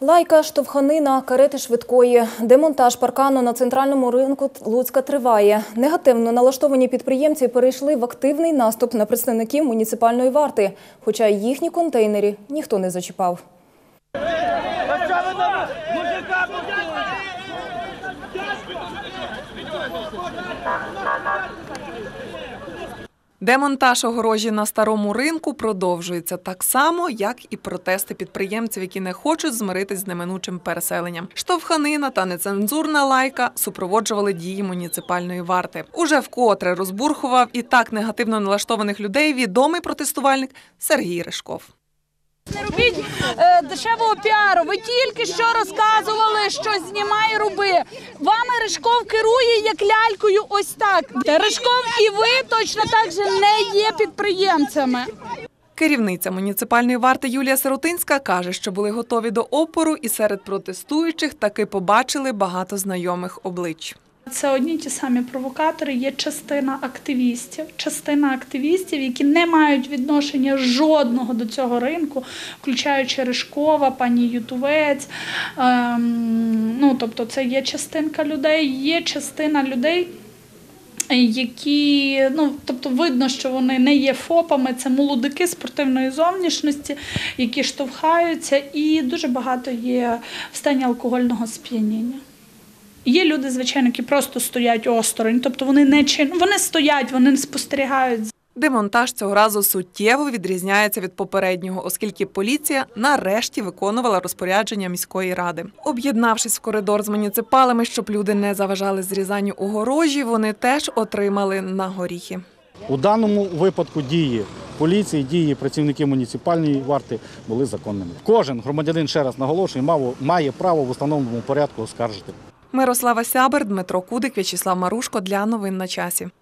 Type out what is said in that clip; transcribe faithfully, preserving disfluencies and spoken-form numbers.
Лайка, штовханина, карети швидкої. Демонтаж паркану на центральному ринку Луцька триває. Негативно налаштовані підприємці перейшли в активний наступ на представників муніципальної варти, хоча їхні контейнери ніхто не зачіпав. Демонтаж огорожі на старому ринку продовжується так само, як і протести підприємців, які не хочуть змиритись з неминучим переселенням. Штовханина та нецензурна лайка супроводжували дії муніципальної варти. Уже вкотре розбурхував і так негативно налаштованих людей відомий протестувальник Сергій Ришков. Не робіть е, дешевого піару. Ви тільки що розказували, що знімай, роби. Вами Ришков керує як лялькою ось так. Ришков і ви точно так же не є підприємцями. Керівниця муніципальної варти Юлія Сиротинська каже, що були готові до опору і серед протестуючих таки побачили багато знайомих облич. Це одні ті самі провокатори, є частина активістів, частина активістів, які не мають відношення жодного до цього ринку, включаючи Ришкова, пані Ютувець. Ем, ну, тобто це є частинка людей, є частина людей, які, ну, тобто видно, що вони не є ФОПами, це молодики спортивної зовнішності, які штовхаються, і дуже багато є в стані алкогольного сп'яніння. Є люди, звичайно, які просто стоять осторонь, тобто вони не чин... вони стоять, вони не спостерігають. Демонтаж цього разу суттєво відрізняється від попереднього, оскільки поліція нарешті виконувала розпорядження міської ради. Об'єднавшись в коридор з муніципалами, щоб люди не заважали зрізанню огорожі, вони теж отримали на горіхи. У даному випадку дії поліції, дії працівників муніципальної варти були законними. Кожен громадянин, ще раз наголошую, має право в установленому порядку оскаржити. Мирослава Сябер, Дмитро Кудик, В'ячеслав Марушко для новин на часі.